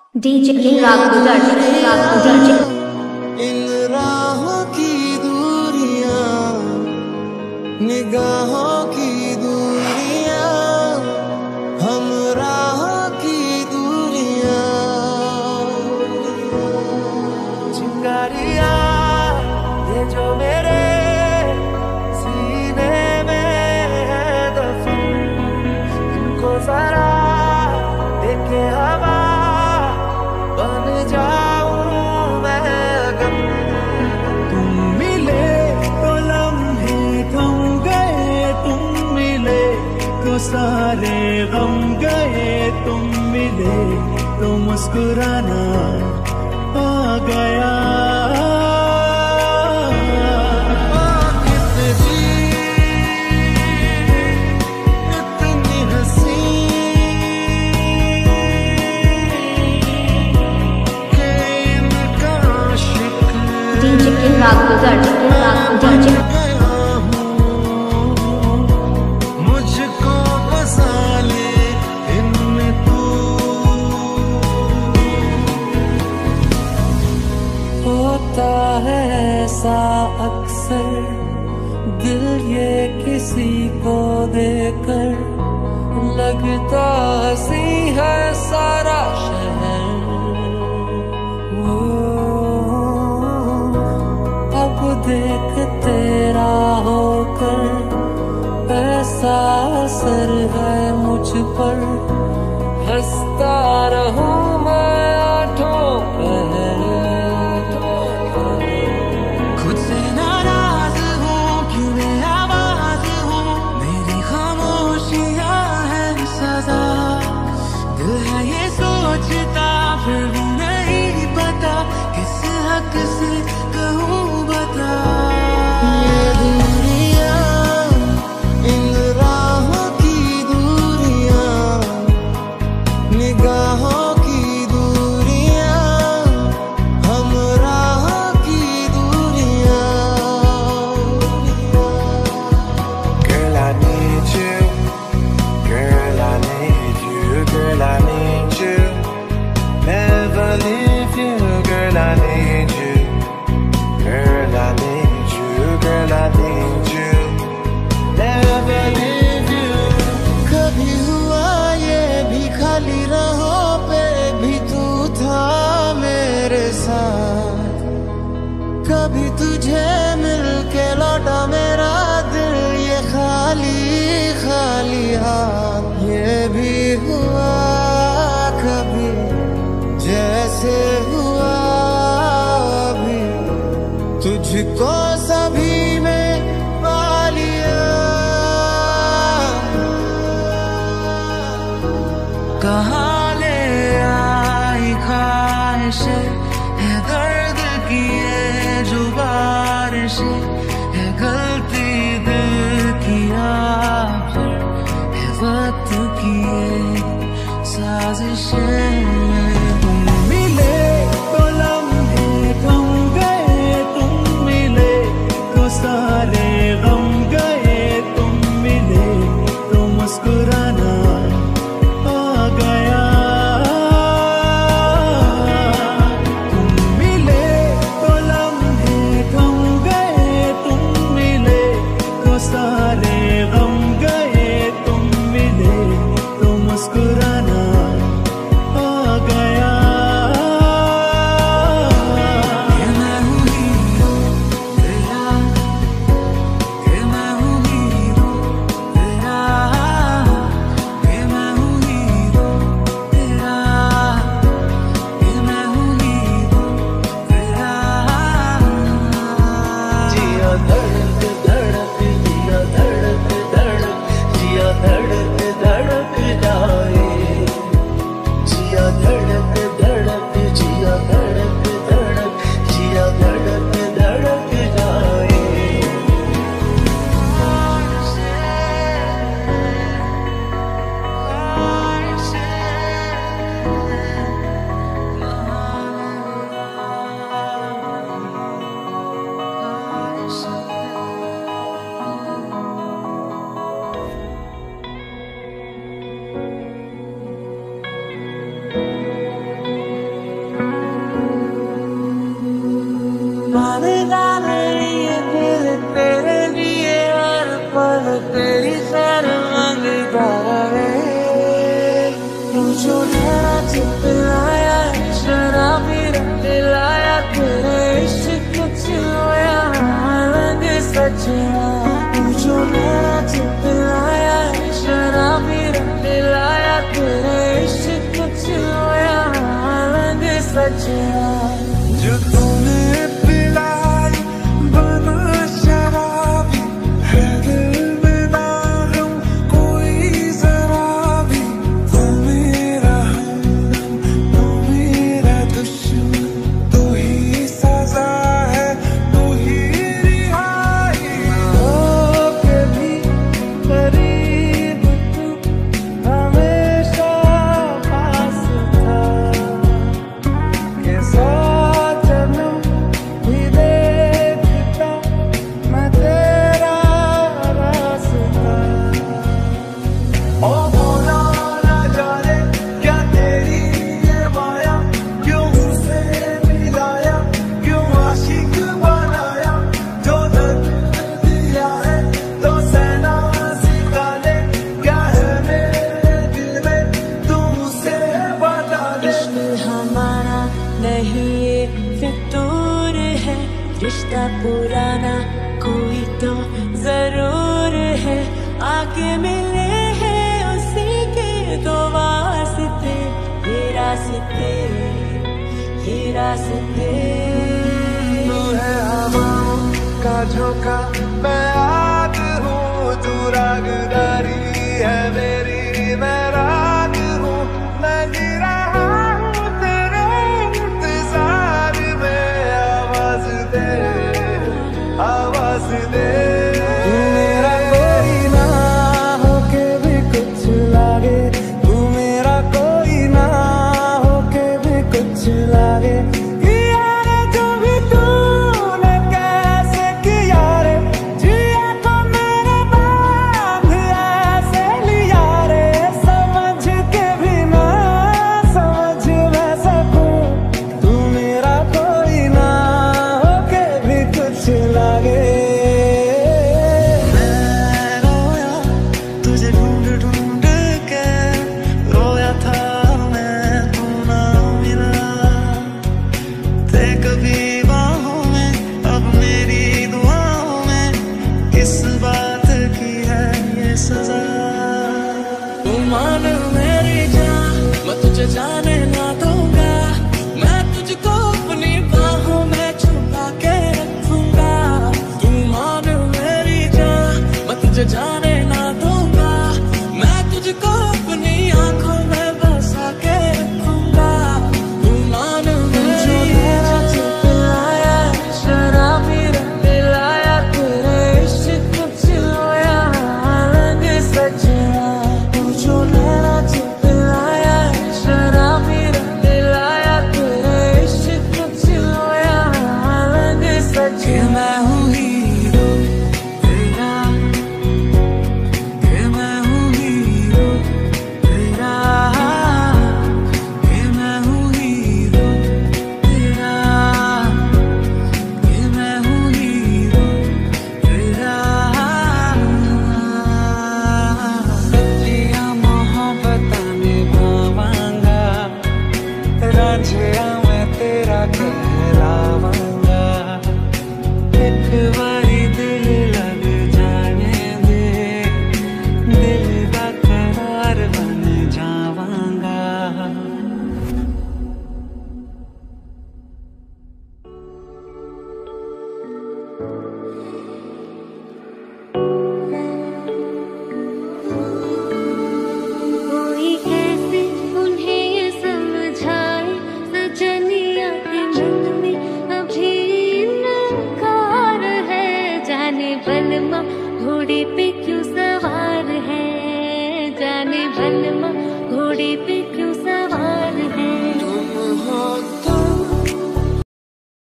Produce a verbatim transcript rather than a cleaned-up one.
DJ राग गुजर राग डीजे। इन राहों की दूरियां, निगाहों की दूरियां, हम राहों की दूरियां। चिंगारियां ये जो मेरे सीने में है दफन, इनको जरा देखे हवा बन जाऊं मैं अगर। तुम मिले तो लम्हे थम गए, तुम मिले तो सारे गम गए, तुम मिले तो मुस्कुराना आ गया। डीजे राग गुजर राग डीजे। मुझको बसा ले इनमें तू। होता है ऐसा अक्सर, दिल ये किसी को देकर लगता हंसी है सारा शहर। अब देख तेरा होकर ऐसा असर है मुझ पर, हंसता रहूं मैं आठों पहर। खुद से नाराज हूँ, क्यों मैं आवाज हूँ, मेरी खामोशियाँ है सजा। दिल है ये सोचता फिर भी नहीं पता, किस हक से कहूँ बता। ये दूरियां, इन राहों की दूरियां, निगाहों की दूरियां, हम राहों की दूरियां। Girl, I need you, girl, I need you, girl, I need you, never leave you, girl, I need you. Girl, I need you, girl, I need you, never leave you. कभी हुआ ये भी खाली राहों पे भी तू था मेरे साथ, कभी तुझे मिल के लौटा मेरा दिल ये खाली खाली हाथ। ये भी हुआ कभी जैसे हुआ अभी, तुझको सभी में पा लिया। कहाँ ले आई ख्वाहिशें, है दर्द की ये जो बारिशें, है गलती दिल की आप है वक्त की ये साजिशें। तुम मिले तो लम्हे थम गए, तुम मिले शर्मिंदा है। तू जो नैना चितलाया शराबी रंग दिलाया तेरे इश्क चिलोया रंग सजना। तू जो नैना चितलाया शराबी रंग दिलाया तेरे इश्क चिलोया रंग सजना। जो तूने पिलाई बना शराबी है दिल में ना हम कोई जरा भी। तू मेरा हमदम तू मेरा दुश्मन तू ही सजा है तू ही रिहाई। हो के भी करीब तू हमेशा पास था के सौ जन्म भी देखता मैं तेरा रास्ता। ओ भोला ना जाने क्या तेरी ये माया क्यों उसे मिलाया क्यों आशिक बनाया। जो दर्द दिया है तो सहना सिखा ले क्या है मेरे दिल में तू उसे बता दे। इश्क हमारा नहीं ये फितूर है रिश्ता पुराना कोई तो जरूर है। आके मिले हैं उसी के दो वास्ते ये रास्ते ये रास्ते। तू है हवाओं का झोंका मैं आग हूँ तू रागदारी है मेरी मैं राग हूँ। मैं जी रहा हूँ तेरे इंतजार में आवाज दे आवाज दे। तू मेरा कोई ना होके भी कुछ लागे तू मेरा कोई ना होके भी कुछ लागे। यार जो भी तूने कैसे किया रे जिया को मेरे बांध ऐसे लिया रे। समझ के भी ना समझ मैं सकूं तू मेरा कोई ना होके भी कुछ लागे। मैं रोया तुझे ढूंढ ढूंढ के रोया था मैं तू ना मिला। थे कभी बाहों में अब मेरी दुआओं में किस बात की है ये सजा। तू मान मेरी जान मैं तुझे जाने ना दूंगा। मैं तुझको अपनी बाहों में छुपा के रखूंगा। तू मान मेरी जान मैं तुझे जाने ना दूंगा। मैं तुझको अपनी आंखों में बसा के रखूंगा। तू मान मेरी जान चितलाया शराबी रंग दिलाया तेरे इश्क चिलोया रंग सजना। तू जो नैना चितलाया शराबी रंग दिलाया तेरे इश्क चिलोया रंग सजना। मैं हूँ हीरो तेरा कि मैं हूँ हीरो तेरा कि मैं हूँ हीरो तेरा कि मैं हूँ हीरो तेरा। सच्चियां मोहब्बत निभावांगा रांझिया मैं तेरा कहलावांगा। एक बारी दिल लग जाने दे दिल का करार बन जावांगा। कोई कैसे उन्हें ये समझाए सजनिया के मन में अभी इनकार है। जाने बलमा घोड़े पे क्यों सवार है जाने बलमा घोड़े पे